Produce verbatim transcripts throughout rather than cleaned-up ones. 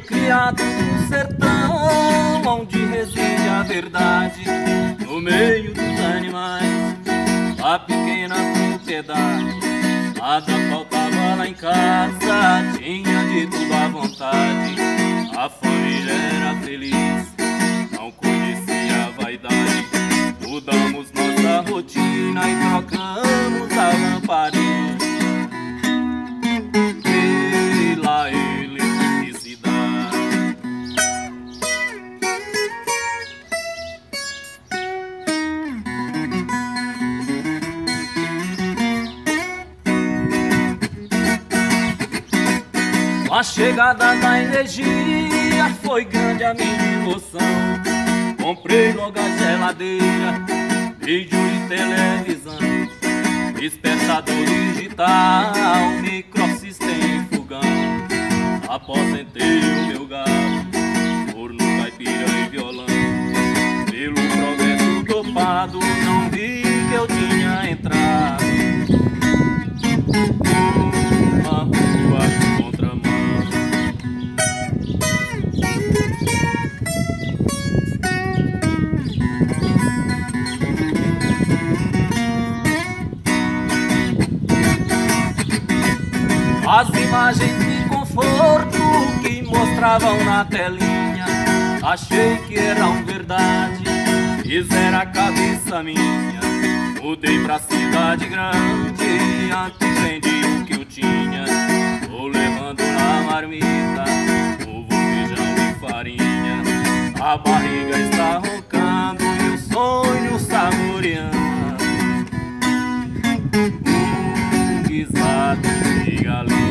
criado no sertão, onde reside a verdade, no meio dos animais. A pequena propriedade, nada faltava lá em casa, tinha de tudo à vontade. A família era feliz, não conhecia a vaidade. Mudamos nossa rotina e trocamos a lamparina pela eletricidade. Com a chegada da energia foi grande a minha emoção. Comprei logo a geladeira, vídeo e televisão, despertador digital, microsistema e fogão. Aposentei o meu gado, forno, caipira e violão. Pelo progresso topado, não vi que eu tinha entrado uma rua de contramão. As imagens de conforto que mostravam na telinha, achei que eram verdade, fizeram a cabeça minha. Mudei pra cidade grande, antes vendi o que eu tinha. Tô levando na marmita ovo, feijão e farinha. A barriga está roncando e o sonho saboreando um guisado de galinha.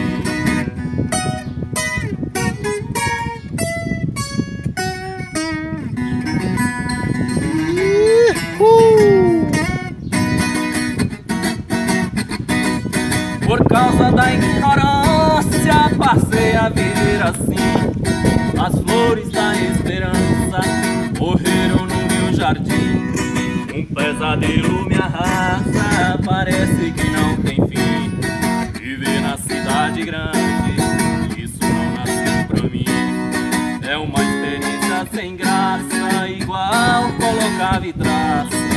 Por causa da ignorância passei a viver assim. As flores da esperança morreram no meu jardim. Um pesadelo me arrasta, parece que não tem fim. Viver na cidade grande, isso não nasceu pra mim. É uma experiência sem graça, igual colocar vidraça